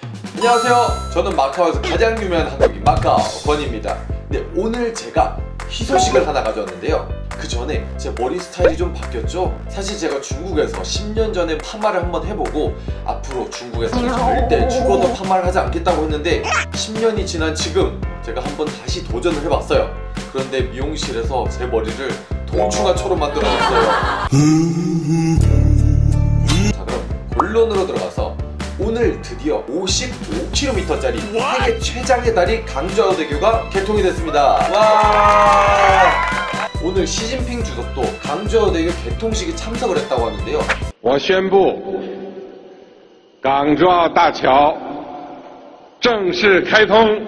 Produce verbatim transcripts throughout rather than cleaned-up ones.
안녕하세요. 저는 마카오에서 가장 유명한 한국인 마카오 권입니다. 네, 오늘 제가 희소식을 하나 가져왔는데요. 그 전에 제 머리 스타일이 좀 바뀌었죠? 사실 제가 중국에서 십 년 전에 파마를 한번 해보고 앞으로 중국에서 절대 죽어도 파마를 하지 않겠다고 했는데 십 년이 지난 지금 제가 한번 다시 도전을 해봤어요. 그런데 미용실에서 제 머리를 동충하초로 만들어줬어요. 자, 그럼 본론으로 들어가서 오늘 드디어 오십오 킬로미터짜리 세계 최장의 다리 강저우대교가 개통이 됐습니다. 와! 오늘 시진핑 주석도 강저우대교 개통식에 참석을 했다고 하는데요. 我宣布港珠澳大桥正式开通.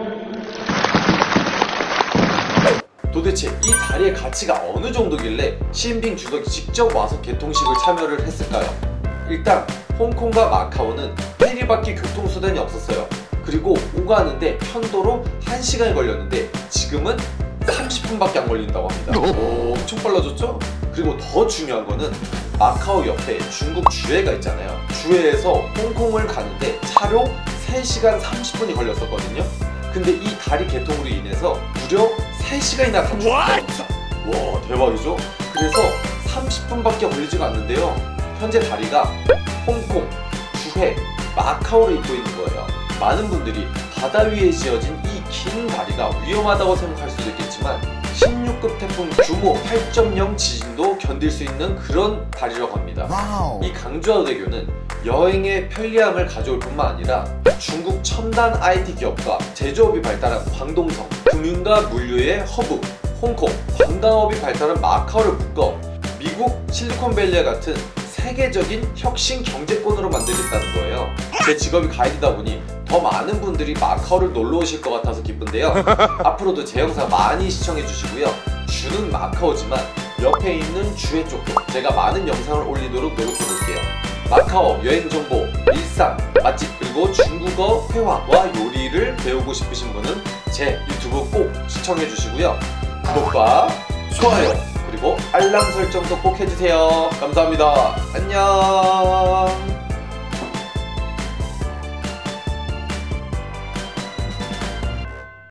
도대체 이 다리의 가치가 어느 정도길래 시진핑 주석이 직접 와서 개통식을 참여를 했을까요? 일단 홍콩과 마카오는 페리밖에 교통수단이 없었어요. 그리고 오가는데 편도로 한 시간이 걸렸는데 지금은 삼십 분밖에 안 걸린다고 합니다. 오, 엄청 빨라졌죠? 그리고 더 중요한 거는 마카오 옆에 중국 주해가 있잖아요. 주해에서 홍콩을 가는데 차로 세 시간 삼십 분이 걸렸었거든요. 근데 이 다리 개통으로 인해서 무려 세 시간이나 단축됐어요. 와, 대박이죠? 그래서 삼십 분밖에 걸리지가 않는데요. 현재 다리가 홍콩, 주해, 마카오를 잇고 있는 거예요. 많은 분들이 바다 위에 지어진 이 긴 다리가 위험하다고 생각할 수도 있겠지만 십육 급 태풍 규모 팔 점 영 지진도 견딜 수 있는 그런 다리라고 합니다. 와우. 이 강저우대교는 여행의 편리함을 가져올 뿐만 아니라 중국 첨단 아이티 기업과 제조업이 발달한 광동성, 금융과 물류의 허브, 홍콩, 관광업이 발달한 마카오를 묶어 미국 실리콘밸리와 같은 세계적인 혁신 경제권으로 만들겠다는 거예요. 제 직업이 가이드다 보니 더 많은 분들이 마카오를 놀러 오실 것 같아서 기쁜데요. 앞으로도 제 영상 많이 시청해 주시고요. 주는 마카오지만 옆에 있는 주해 쪽도 제가 많은 영상을 올리도록 노력해 볼게요. 마카오 여행 정보, 일상, 맛집 그리고 중국어 회화와 요리를 배우고 싶으신 분은 제 유튜브 꼭 시청해 주시고요. 구독과 좋아요 그리고 알람 설정도 꼭 해주세요. 감사합니다. 안녕.